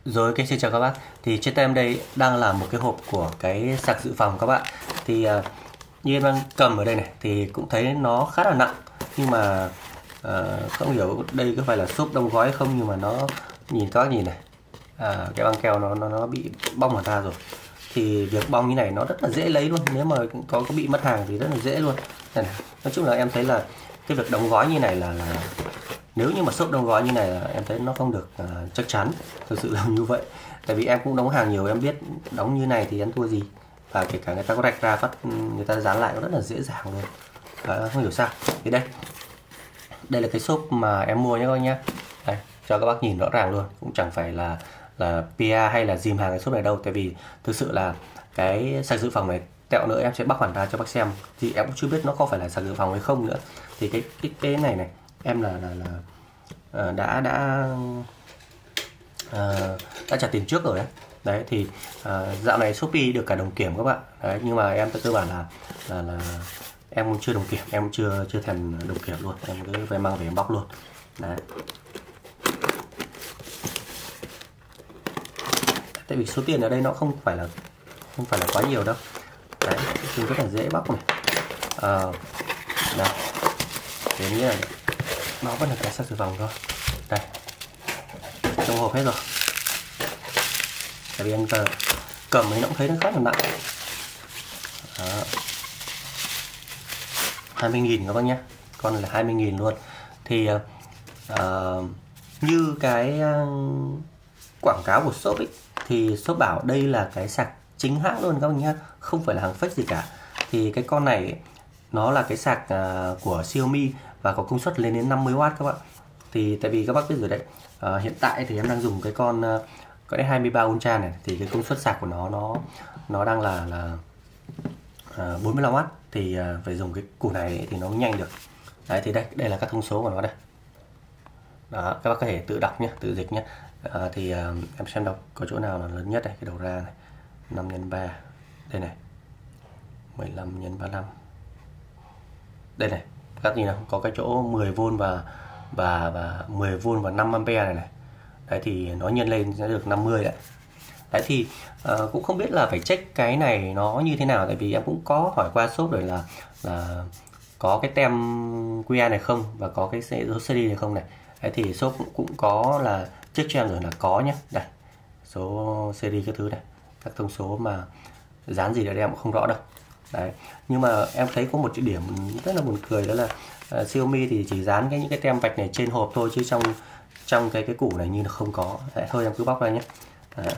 Rồi, ok, xin chào các bác. Thì trên tay em đây đang là một cái hộp của cái sạc dự phòng các bạn. Thì như em đang cầm ở đây này thì cũng thấy nó khá là nặng. Nhưng mà không hiểu đây có phải là xốp đóng gói không, nhưng mà nó nhìn các bác nhìn này. Cái băng keo nó bị bong ở ra rồi. Thì việc bong như này nó rất là dễ lấy luôn. Nếu mà có bị mất hàng thì rất là dễ luôn. Này, nói chung là em thấy là cái việc đóng gói như này là nếu như mà xốp đóng gói như này là em thấy nó không được chắc chắn, thực sự là như vậy. Tại vì em cũng đóng hàng nhiều, em biết đóng như này thì ăn thua gì. Và kể cả người ta có rạch ra phát người ta dán lại nó rất là dễ dàng luôn. Không hiểu sao. Thì đây là cái xốp mà em mua nhé các bác nhé. Đây, cho các bác nhìn rõ ràng luôn, cũng chẳng phải là PA hay là dìm hàng cái xốp này đâu. Tại vì thực sự là cái sạc dự phòng này tẹo nữa em sẽ bắc hẳn ra cho bác xem, thì em cũng chưa biết nó có phải là sạc dự phòng hay không nữa. Thì cái này em đã trả tiền trước rồi đấy. Đấy thì dạo này Shopee được cả đồng kiểm các bạn. Đấy, nhưng mà em cơ bản là em cũng chưa đồng kiểm, em chưa thèm đồng kiểm luôn, em cứ về mang về em bóc luôn. Đấy. Tại vì số tiền ở đây nó không phải là quá nhiều đâu. Đấy, chúng rất là dễ bóc này. Nào. Thế như này, nó vẫn là cái sạc dự phòng thôi. Đây, trong hộp hết rồi. Tại vì anh giờ cầm ấy nó cũng thấy nó khá là nặng. 20.000 các bác nhé, con này là 20.000 luôn. Thì như cái quảng cáo của shop ấy, thì shop bảo đây là cái sạc chính hãng luôn các bác nhé, không phải là hàng fake gì cả. Thì cái con này nó là cái sạc của Xiaomi và có công suất lên đến 50W các bạn. Thì tại vì các bác biết rồi đấy, hiện tại thì em đang dùng cái con 23 Ultra này, thì cái công suất sạc của nó đang là 45W. Thì phải dùng cái củ này thì nó mới nhanh được. Đấy, thì đây là các thông số của nó đây. Đó, các bác có thể tự đọc nhé, tự dịch nhé. Thì em xem đọc có chỗ nào là lớn nhất đây, cái đầu ra này 5x3 đây này, 15x35 đây này, các nhìn nào, có cái chỗ 10V và 10V và 5A này. Đấy thì nó nhân lên sẽ được 50 đấy. Đấy thì cũng không biết là phải check cái này nó như thế nào, tại vì em cũng có hỏi qua shop rồi là có cái tem QR này không và có cái số series này không này. Đấy thì shop cũng có là check cho em rồi là có nhé. Đây, số series các thứ này, các thông số mà dán gì ở đây em cũng không rõ đâu. Đấy, nhưng mà em thấy có một cái điểm rất là buồn cười, đó là Xiaomi thì chỉ dán những cái tem vạch này trên hộp thôi, chứ trong cái củ này như là không có. Đấy, thôi em cứ bóc ra nhé. Đấy.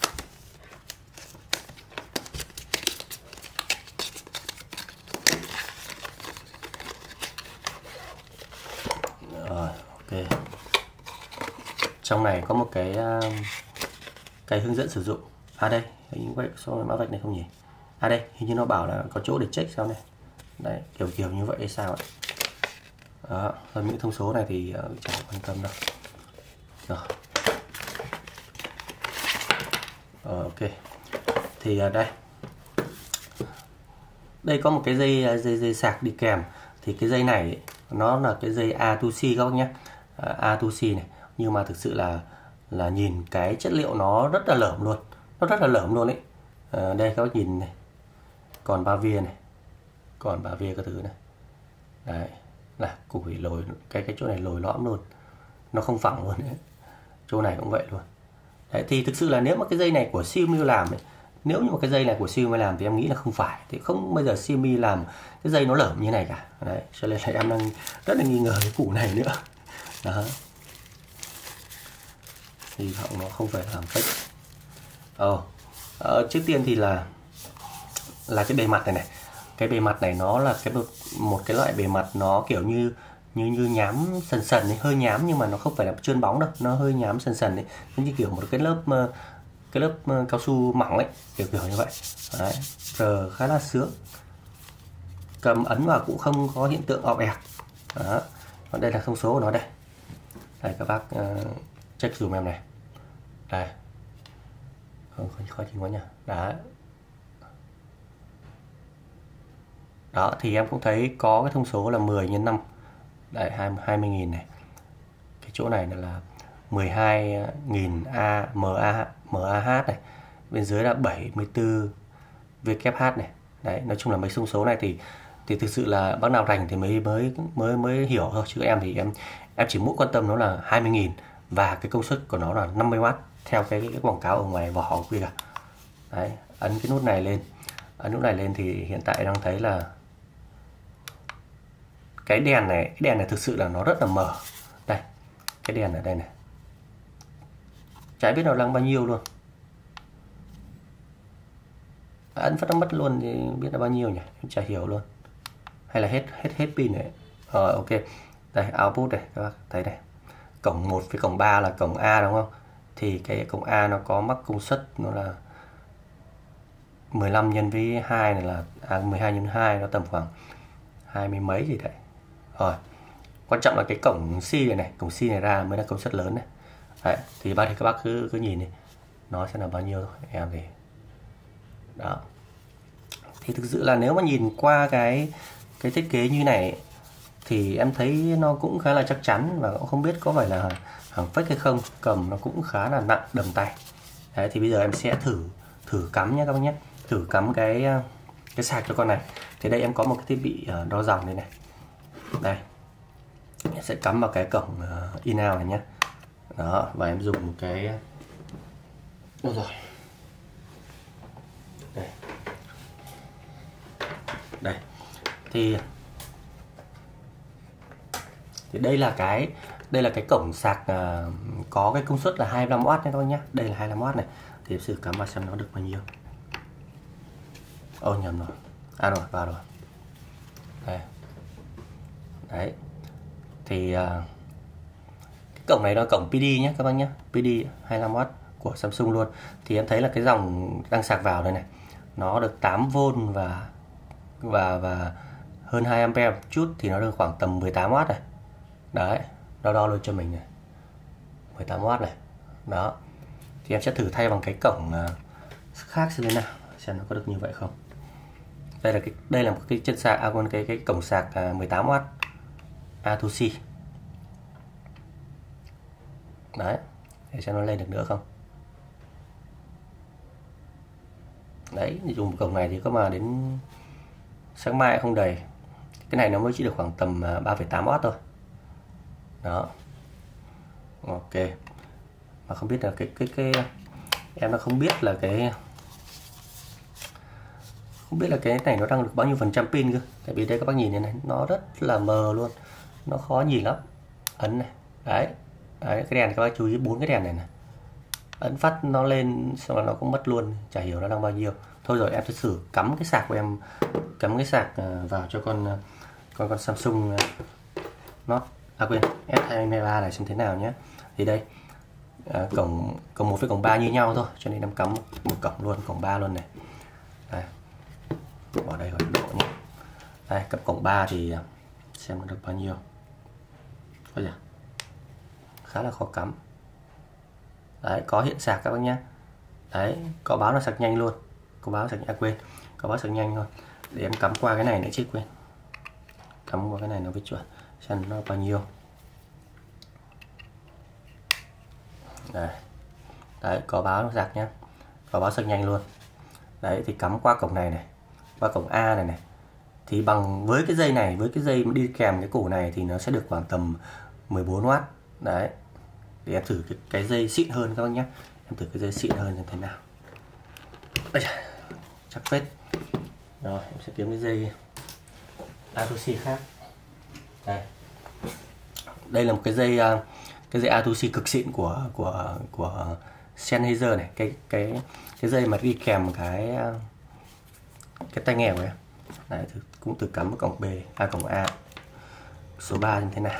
Rồi, ok. Trong này có một cái hướng dẫn sử dụng. Đây, hình như vậy, số mã vạch này không nhỉ? Đây, hình như nó bảo là có chỗ để check sao này. Đấy, kiểu như vậy hay sao ấy. Đó, rồi những thông số này thì chẳng quan tâm đâu. Rồi. Ok. Thì đây có một cái dây sạc đi kèm. Thì cái dây này nó là cái dây A2C các bác nhé. A2C này, nhưng mà thực sự là nhìn cái chất liệu nó rất là lởm luôn, nó rất là lởm luôn ấy. Đây các bác nhìn này, còn ba via này, còn ba via các thứ này. Đấy, là củ bị lồi, cái chỗ này lồi lõm luôn, nó không phẳng luôn đấy. Chỗ này cũng vậy luôn. Đấy, thì thực sự là nếu mà cái dây này của Xiaomi làm ấy, nếu như mà cái dây này của Xiaomi làm thì em nghĩ là không phải, thì không bây giờ Xiaomi làm cái dây nó lởm như này cả. Đấy, cho nên là em đang rất là nghi ngờ cái củ này nữa. Đó, hy vọng nó không phải làm fake. Trước tiên thì là cái bề mặt này. Cái bề mặt này nó là một cái loại bề mặt nó kiểu như nhám sần sần ấy, hơi nhám nhưng mà nó không phải là trơn bóng đâu, nó hơi nhám sần sần ấy, như kiểu một cái lớp cao su mỏng ấy, kiểu như vậy. Đấy, giờ khá là sướng, cầm ấn vào cũng không có hiện tượng ọp ẹp. Đó, còn đây là thông số của nó đây. Đây các bác check dùm em này. Đây, không khó chịu quá nhỉ. Đó, thì em cũng thấy có cái thông số là 10x5. Đấy, 20.000 này. Cái chỗ này là 12.000 mAh này, bên dưới là 74 VKH này. Đấy, nói chung là mấy thông số này thì thực sự là bác nào rành thì mới hiểu thôi, chứ em thì em chỉ mỗi quan tâm nó là 20.000 và cái công suất của nó là 50W theo cái quảng cáo ở ngoài vỏ kia cả. Đấy, ấn cái nút này lên, thì hiện tại đang thấy là cái đèn này thực sự là nó rất là mờ. Đây, cái đèn ở đây này, chả biết nó đang bao nhiêu luôn, ấn phát nó mất luôn thì biết là bao nhiêu nhỉ, em chả hiểu luôn, hay là hết pin này. Rồi ok, đây output này các bác thấy này, cổng 1 với cổng 3 là cổng A đúng không, thì cái cổng A nó có mắc công suất nó là 15 nhân với 2 này là 12 nhân 2 nó tầm khoảng 20 mấy gì đấy. Rồi quan trọng là cái cổng C này, cổng C này ra mới là công suất lớn này. Đấy, thì các bác cứ nhìn đi, nó sẽ là bao nhiêu thôi em thì đó. Thì thực sự là nếu mà nhìn qua cái thiết kế như này thì em thấy nó cũng khá là chắc chắn, và cũng không biết có phải là hàng fake hay không. Cầm nó cũng khá là nặng, đầm tay. Đấy, thì bây giờ em sẽ thử cắm nhé các bác nhé, thử cắm cái sạc cho con này. Thì đây em có một cái thiết bị đo dòng đây này. Đây, em sẽ cắm vào cái cổng in out này nhé. Đó, và em dùng một cái đâu rồi. Đây. Thì đây là cái cổng sạc có cái công suất là 25W đấy thôi nhé. Đây là 25W này. Thì em thử cắm vào xem nó được bao nhiêu. Ôi nhầm rồi. À rồi, vào rồi. Đây. Đấy. Thì cái cổng này là cổng PD nhé các bác nhé. PD 25W của Samsung luôn. Thì em thấy là cái dòng đang sạc vào đây này, nó được 8V và hơn 2A một chút, thì nó được khoảng tầm 18W này. Đấy, đo luôn cho mình này, 18W này. Đó, thì em sẽ thử thay bằng cái cổng khác xem thế nào, xem nó có được như vậy không. Đây là một cái chân sạc, cái cổng sạc 18W A2C. Đấy, để xem nó lên được nữa không. Đấy, dùng cổng này thì có mà đến sáng mai không đầy. Cái này nó mới chỉ được khoảng tầm 3,8W thôi. Đó. Ok. Mà không biết là cái em nó không biết là cái này nó đang được bao nhiêu % pin cơ. Tại vì đây các bác nhìn này, nó rất là mờ luôn. Nó khó nhìn lắm. Ấn này. Đấy, cái đèn các bác chú ý 4 cái đèn này này. Ấn phát nó lên xong là nó cũng mất luôn, chả hiểu nó đang bao nhiêu. Thôi rồi em sẽ thử cắm cái sạc của em, cắm cái sạc vào cho con Samsung quên, S23 này xem thế nào nhé. Thì đây cổng 1 với cổng 3 như nhau thôi, cho nên em cắm một cổng luôn, cổng 3 luôn này. Đây, bỏ đây rồi độ nhé. Đây, cấp cổng 3 thì xem nó được bao nhiêu. Ôi giời, khá là khó cắm. Đấy, có hiện sạc các bác nhé. Đấy, có báo là sạc nhanh luôn, có báo sạc có báo sạc nhanh thôi. Để em cắm qua cái này nữa chứ quên, cắm qua cái này nó mới chuẩn xem nó bao nhiêu. Đấy, có báo nó sạc nhé, có báo sạc nhanh luôn. Đấy, thì cắm qua cổng này qua cổng A này thì bằng với cái dây này, với cái dây đi kèm cái củ này thì nó sẽ được khoảng tầm 14W. Đấy, để em thử cái dây xịn hơn các bác nhé. Em thử cái dây xịn hơn như thế nào. Chắc phết. Rồi em sẽ kiếm cái dây A2C khác. Đây là một cái dây A2C cực xịn của Sennheiser này. Cái dây mà đi kèm cái tai nghe của em. Đấy, cũng thử cắm vào cổng B, cổng A số 3 như thế nào.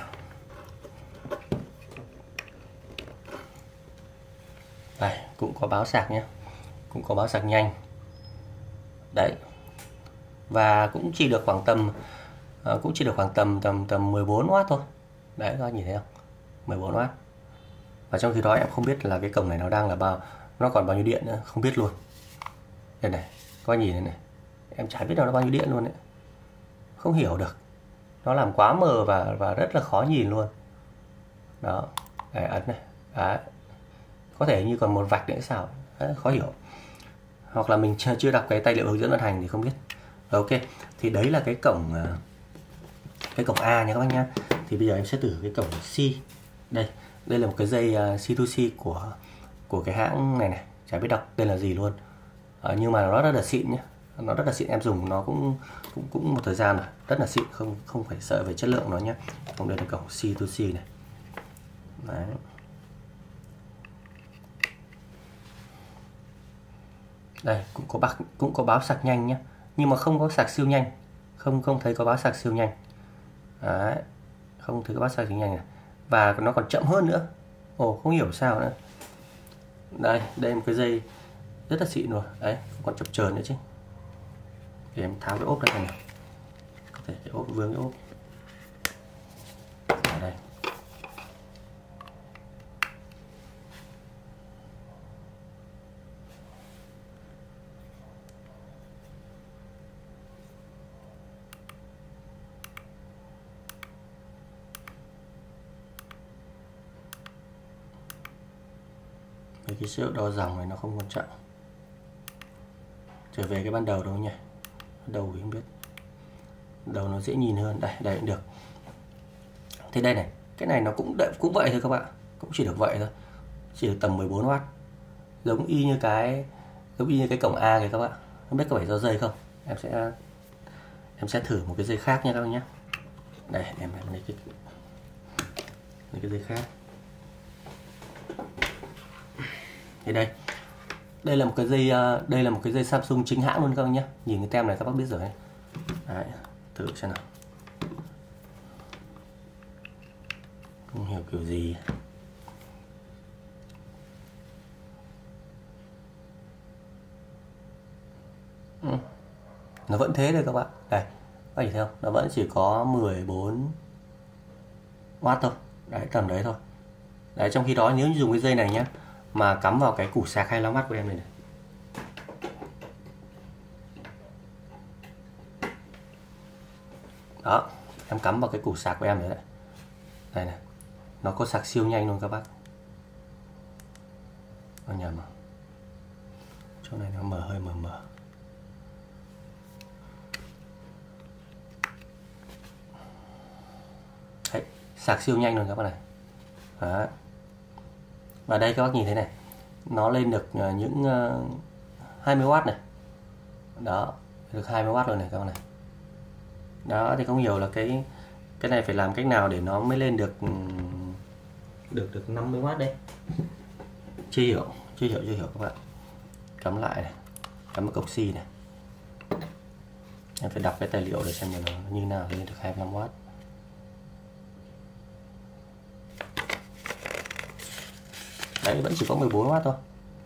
Đây, cũng có báo sạc nhé, cũng có báo sạc nhanh. Đấy, và cũng chỉ được khoảng tầm 14W thôi. Đấy, các bạn nhìn thấy không, 14W. Và trong khi đó em không biết là cái cổng này nó đang là nó còn bao nhiêu điện nữa, không biết luôn. Đây này, các bạn nhìn này, em chả biết nó bao nhiêu điện luôn đấy, không hiểu được, nó làm quá mờ và rất là khó nhìn luôn. Đó, đấy, ấn này, Đấy. Có thể như còn một vạch nữa sao. Đấy, khó hiểu. Hoặc là mình chưa đọc cái tài liệu hướng dẫn vận hành thì không biết. Ok, thì đấy là cái cổng A nha các bác nhá. Thì bây giờ em sẽ thử cái cổng C. Đây là một cái dây C2C của cái hãng này này, chả biết đọc tên là gì luôn. Nhưng mà nó rất là xịn nhé, nó rất là xịn, em dùng nó cũng một thời gian rồi, rất là xịn, không phải sợ về chất lượng nó nhé. Còn đây là cổng C2C này. Đấy. Đây cũng có báo sạc nhanh nhé, nhưng mà không có sạc siêu nhanh, không thấy có báo sạc siêu nhanh. Đấy, không thấy có báo sạc siêu nhanh này, và nó còn chậm hơn nữa. Ồ, không hiểu sao nữa. Đây là một cái dây rất là xịn rồi đấy, còn chập chờn nữa chứ. Để em tháo cái ốp ra này, có thể cái ốp vướng cái ốp ở đây. Cái số đo dòng này nó không quan trọng. Trở về cái ban đầu đâu nhỉ, đầu thì không biết, đầu nó dễ nhìn hơn. Đây cũng được. Thế đây này, cái này nó cũng vậy thôi các bạn, cũng chỉ được vậy thôi, chỉ được tầm 14W, giống y như cái cổng A này các bạn. Không biết có phải do dây không, em sẽ thử một cái dây khác nha các bạn nhé. Đây em lấy cái dây khác. Thì đây là một cái dây Samsung chính hãng luôn các bác nhé. Nhìn cái tem này các bác biết rồi đấy. Đấy, thử xem nào. Không hiểu kiểu gì. Nó vẫn thế đây các bạn. Đây, các bạn thấy không? Nó vẫn chỉ có 14W thôi. Đấy, tầm đấy thôi. Đấy, trong khi đó nếu như dùng cái dây này nhá, mà cắm vào cái củ sạc 25W của em này, đó, em cắm vào cái củ sạc của em đấy. Đây này, nó có sạc siêu nhanh luôn các bác. Nó nhầm à? Chỗ này nó hơi mờ. Đấy, sạc siêu nhanh luôn các bác này. Đó. Và đây các bác nhìn thấy này, nó lên được những 20W này. Đó, được 20W rồi này các bác này. Đó, thì không hiểu là cái này phải làm cách nào để nó mới lên được 50W đây. Chưa hiểu các bạn. Cắm lại này, cắm vào cổng C này. Em phải đọc cái tài liệu để xem nó như nào để lên được 25W. Đấy, vẫn chỉ có 14W thôi.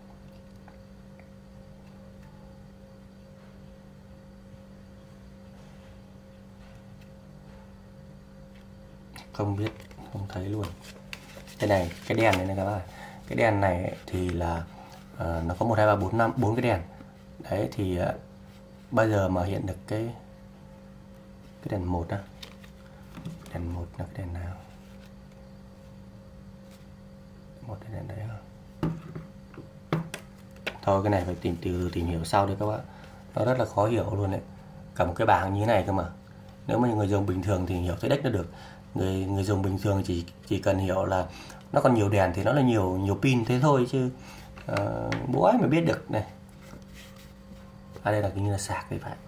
Không biết, không thấy luôn. Cái này, cái đèn này các bạn. Cái đèn này thì là nó có 1, 2, 3, 4, 5, 4 cái đèn. Đấy thì bây giờ mà hiện được cái đèn 1 á. Đèn 1 là cái đèn nào? Một cái đèn đấy à? Thôi cái này phải tìm hiểu sau đấy các bạn. Nó rất là khó hiểu luôn đấy. Cả một cái bảng như thế này cơ mà. Nếu mà người dùng bình thường thì hiểu tới đếch nó được. Người dùng bình thường chỉ cần hiểu là nó còn nhiều đèn thì nó là nhiều pin thế thôi chứ bố ai mà biết được này. Đây là cái như là sạc thì phải.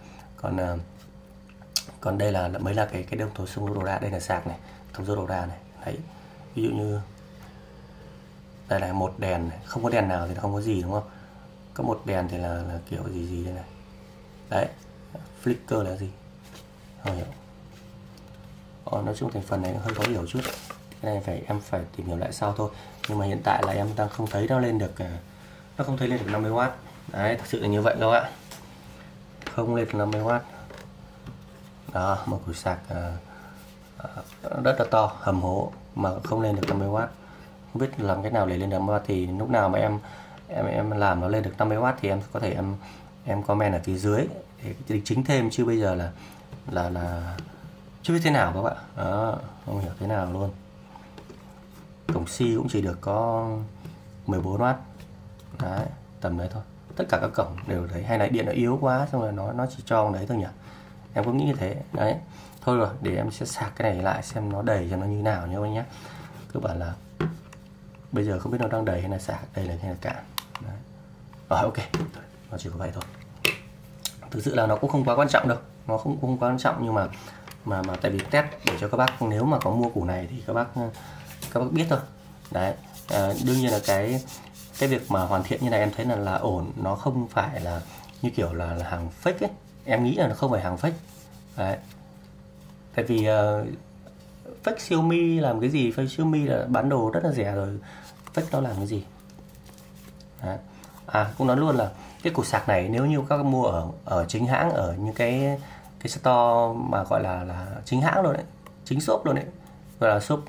Còn đây là mới là cái thông số đồ ra. Đây là sạc này, thông số đồ ra này. Đấy. Ví dụ như đây là một đèn này, không có đèn nào thì không có gì đúng không? Có một đèn thì là kiểu gì đây này. Đấy, flicker là gì? Không hiểu. Nói chung thành phần này hơi khó hiểu chút. Cái này em phải tìm hiểu lại sau thôi. Nhưng mà hiện tại là em đang không thấy nó lên được 50W. Đấy, thực sự là như vậy các bạn. Không lên được 50W. Đó, một củ sạc rất là to, hầm hố mà không lên được 50W. Không biết làm cách nào để lên được 50W, thì lúc nào mà em làm nó lên được 50W thì em có thể em comment ở phía dưới để đính chính thêm, chứ bây giờ là chưa biết thế nào các bạn. Đó, không hiểu thế nào luôn. cổng C cũng chỉ được có 14W đấy, tầm đấy thôi, tất cả các cổng đều đấy, hay là điện nó yếu quá xong rồi nó chỉ cho đấy thôi nhỉ, em cũng nghĩ như thế đấy. Thôi rồi, để em sẽ sạc cái này lại xem nó đầy cho nó như nào nhé anh nhé. Cơ bản là bây giờ không biết nó đang đầy hay là sạc, đây là hay là cạn đấy. Rồi ok, nó chỉ có vậy thôi, thực sự là nó cũng không quá quan trọng đâu, nó không quá quan trọng, nhưng mà tại vì test để cho các bác nếu mà có mua củ này thì các bác biết thôi đấy. Đương nhiên là cái việc mà hoàn thiện như này em thấy là ổn, nó không phải là như kiểu là hàng fake ấy, em nghĩ là nó không phải hàng fake đấy. Tại vì fake Xiaomi làm cái gì, fake Xiaomi là bán đồ rất là rẻ rồi, fake nó làm cái gì đấy. Cũng nói luôn là cái cục sạc này nếu như các mua ở chính hãng, ở những cái store mà gọi là chính hãng luôn đấy, chính shop luôn đấy, gọi là shop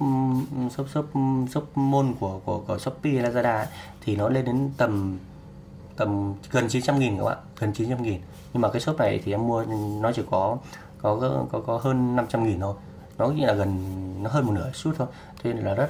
mall của Shopee hay Lazada ấy, thì nó lên đến tầm gần 900.000 các bạn, gần 900.000. Nhưng mà cái shop này thì em mua nó chỉ có hơn 500.000 thôi, nó như là nó hơn một nửa chút thôi, thế nên là rất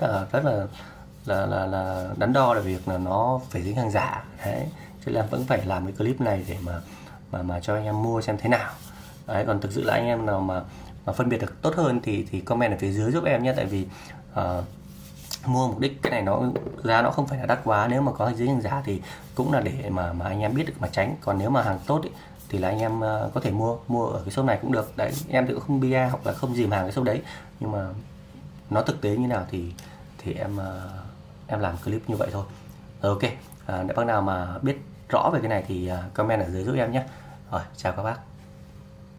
là đắn đo là việc là nó phải dính hàng giả đấy, cho nên là vẫn phải làm cái clip này để mà cho anh em mua xem thế nào đấy. Còn thực sự là anh em nào mà phân biệt được tốt hơn thì comment ở phía dưới giúp em nhé, tại vì mua mục đích cái này nó giá nó không phải là đắt quá, nếu mà có dính hàng giả thì cũng là để mà anh em biết được mà tránh. Còn nếu mà hàng tốt ấy, thì là anh em có thể mua ở cái shop này cũng được đấy, em tự không bia hoặc là không dìm hàng cái shop đấy, nhưng mà nó thực tế như nào thì em làm clip như vậy thôi. Rồi, ok, nếu bác nào mà biết rõ về cái này thì comment ở dưới giúp em nhé. Rồi, chào các bác.